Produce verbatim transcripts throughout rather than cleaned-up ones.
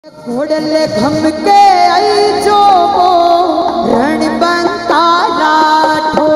घोड़ले घम के आई जो रण बनता राठो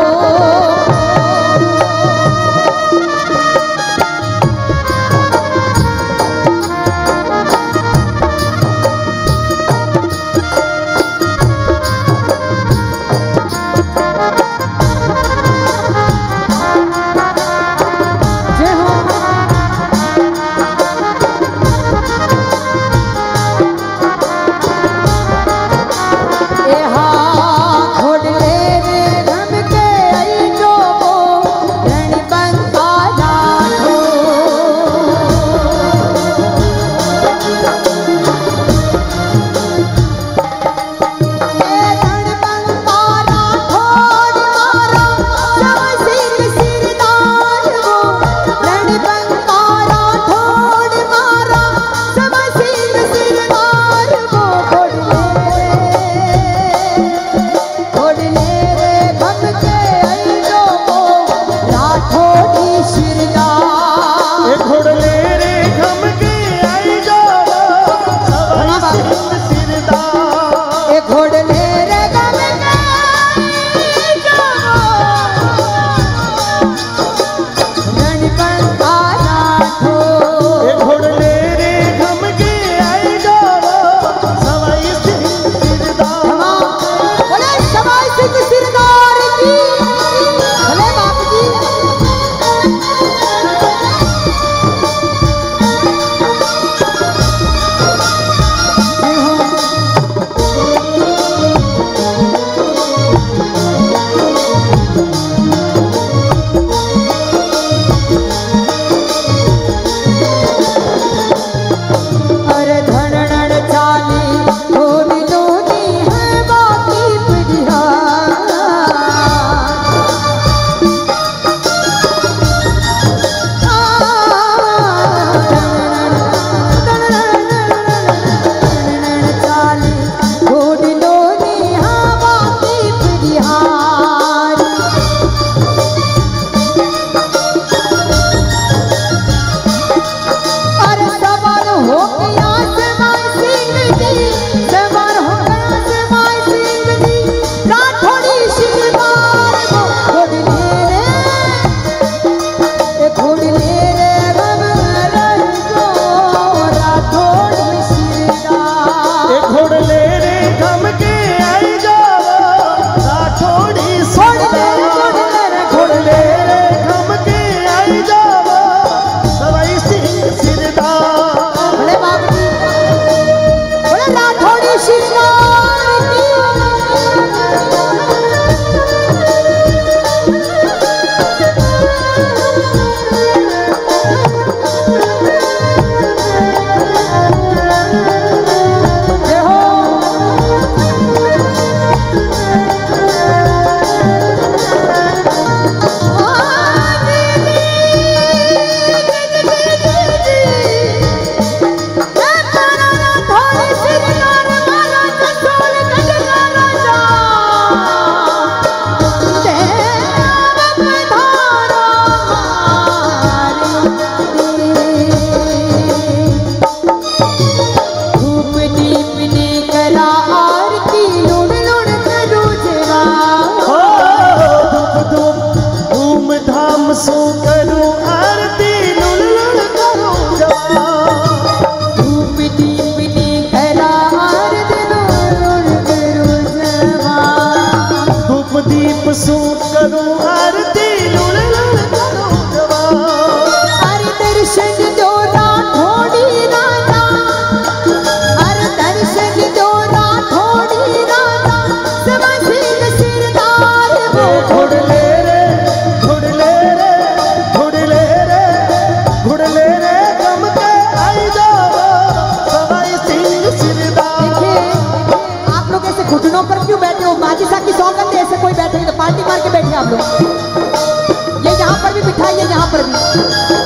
पार्टी मार के बैठे आप लोग। ये यहाँ पर भी बिठाइए, यहाँ पर भी।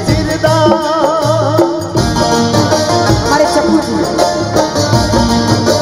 अरे चप्पू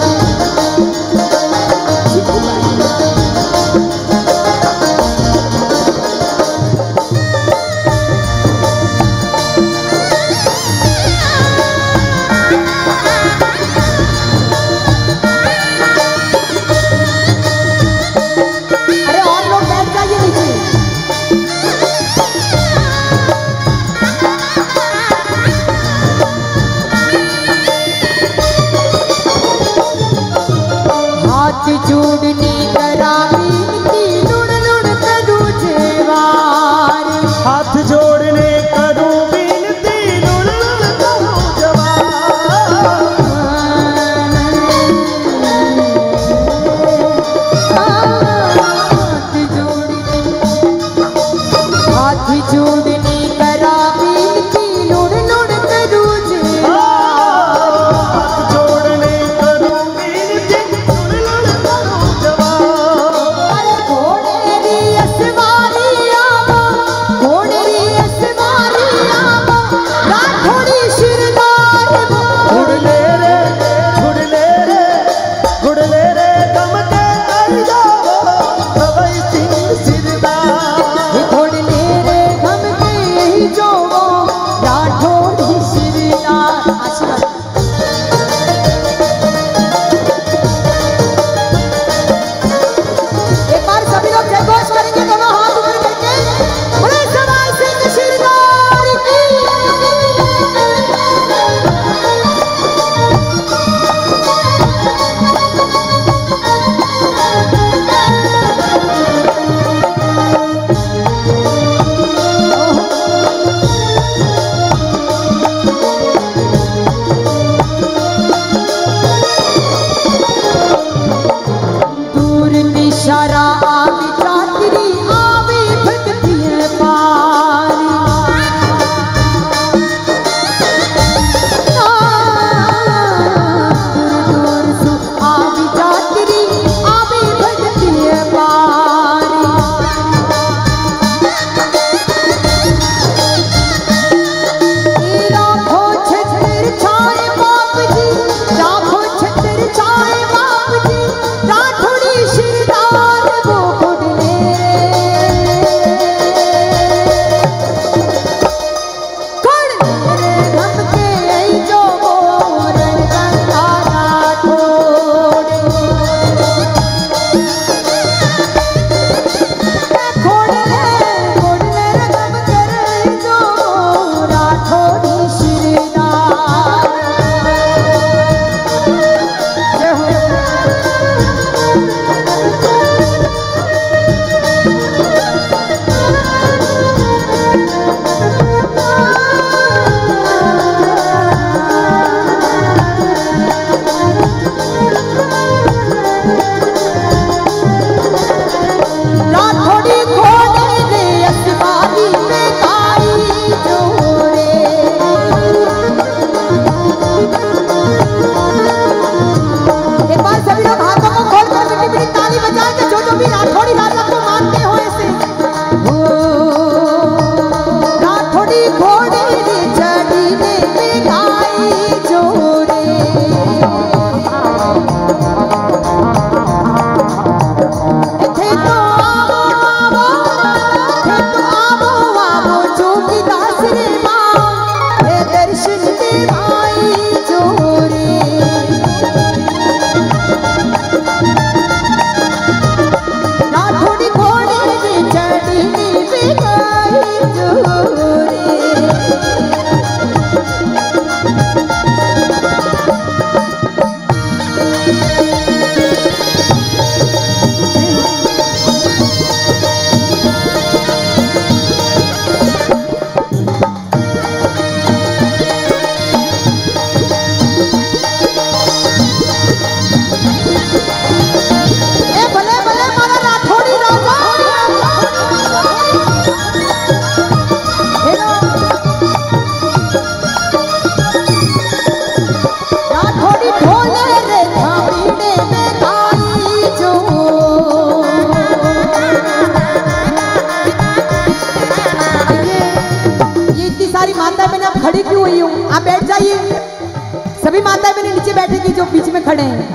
बैठेगी जो बीच में खड़े हैं।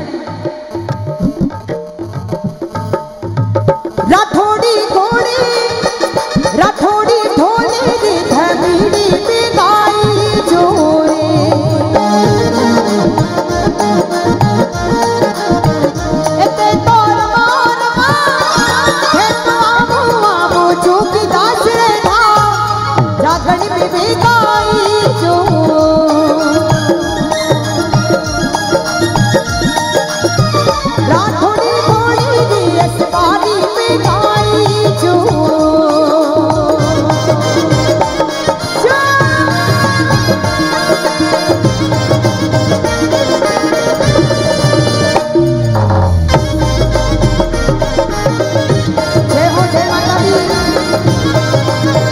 राठौड़ी घोड़ी राठौड़ी ढोली री धमीड़ी बिगाई जोरे एते तोर मान हे तो आमो आमो जोगी दास रे धा रागण में बिगाई जो राठौड़ी घोड़ी री असवारी बिगाई जो जय हो जय माता दी।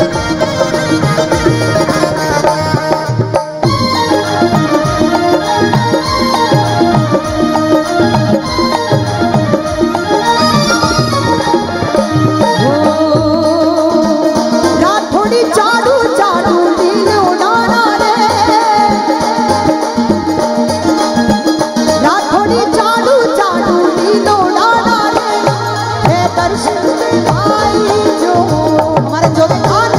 राठौड़ी चाड़ू चाड़ू नील उड़ाना रे राठौड़ी चाड़ू चाड़ू नील उड़ाना रे हे दर्शन भाई जो हमारे जो खान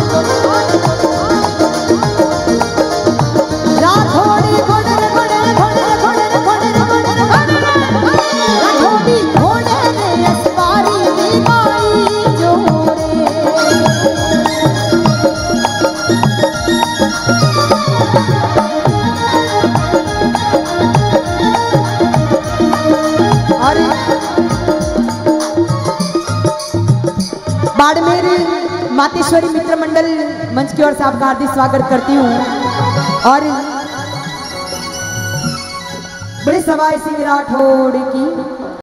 राठौड़ी घोड़े रे घोड़े रे घोड़े रे घोड़े रे घोड़े रे घोड़े रे घोड़े रे राठौड़ी घोड़े रे असवारी बिगाई जो रे और बाड़मेर मातेश्वरी मित्र मंडल मंच की ओर से आपका हार्दिक स्वागत करती हूँ। और बड़े सवाई सिंह राठौड़ की